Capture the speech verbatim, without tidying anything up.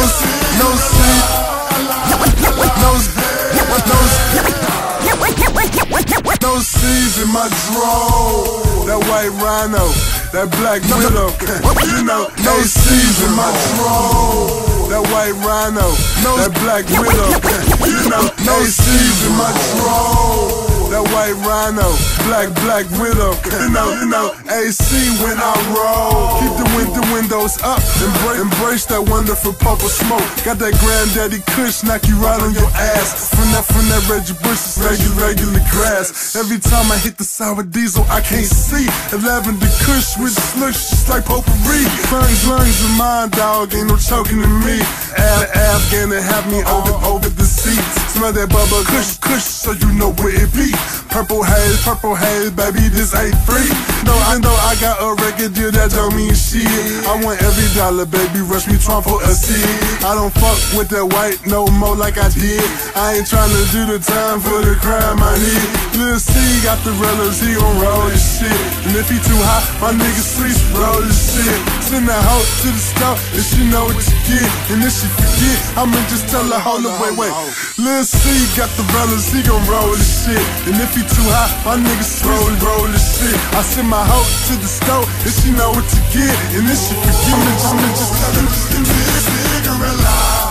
no seed, no, no, no seeds in my draw. That white rhino, that black widow, you know, no seeds in my draw. That white rhino, that black widow, you know, no seeds in my draw. That white rhino, black, black widow, you know, you know, A C when I roll. Keep the, win the windows up, embrace, embrace that wonderful purple smoke. Got that granddaddy kush, knock you right on your ass. From that, from that Reggie Bush's regular, regular grass. Every time I hit the sour diesel, I can't see. Lavender kush with the slush, just like potpourri. Lungs, lungs of mine, dog, ain't no choking in me. Af Afghan to have me over, over the seats. Smell that bubble kush, kush, so you know where it be. Purple haze, purple haze, baby, this ain't free. No, I know I got a record deal, that don't mean shit. I want every dollar, baby, rush me Trump for a seed. I don't fuck with that white no more like I did. I ain't tryna do the time for the crime I need. Lil' C got the relatives, he gon' roll this shit. And if he too hot, my nigga sleeps, roll this shit. Send that hoe to the store, and she know what you get. And if she forget, I'ma just tell her, hold up, wait, wait. Lil' C got the relatives, he gon' roll this shit. And if he too hot, my niggas roll, roll this shit. I send my hoe to the store, and she know what to get. And if she forget, me just, me just, just give me a cigarette.